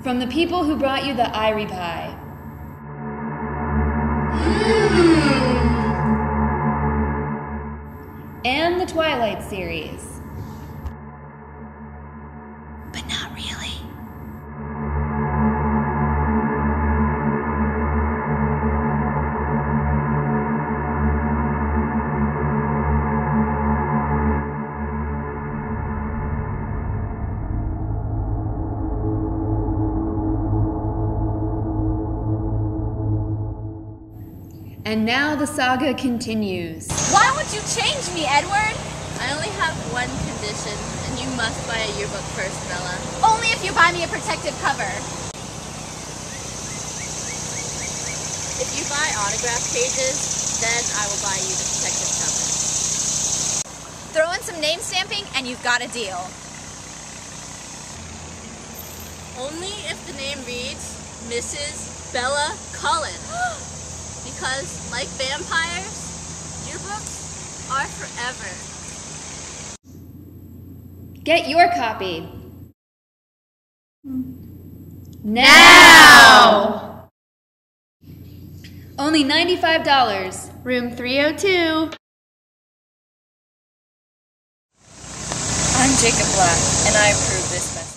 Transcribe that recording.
From the people who brought you the Irie Pie. And the Twilight series. But not really. And now the saga continues. Why would you change me, Edward? I only have one condition, and you must buy a yearbook first, Bella. Only if you buy me a protective cover. If you buy autograph pages, then I will buy you the protective cover. Throw in some name stamping, and you've got a deal. Only if the name reads Mrs. Bella Cullen. Because, like vampires, yearbooks are forever. Get your copy. Now! Only $95. Room 302. I'm Jacob Black, and I approve this message.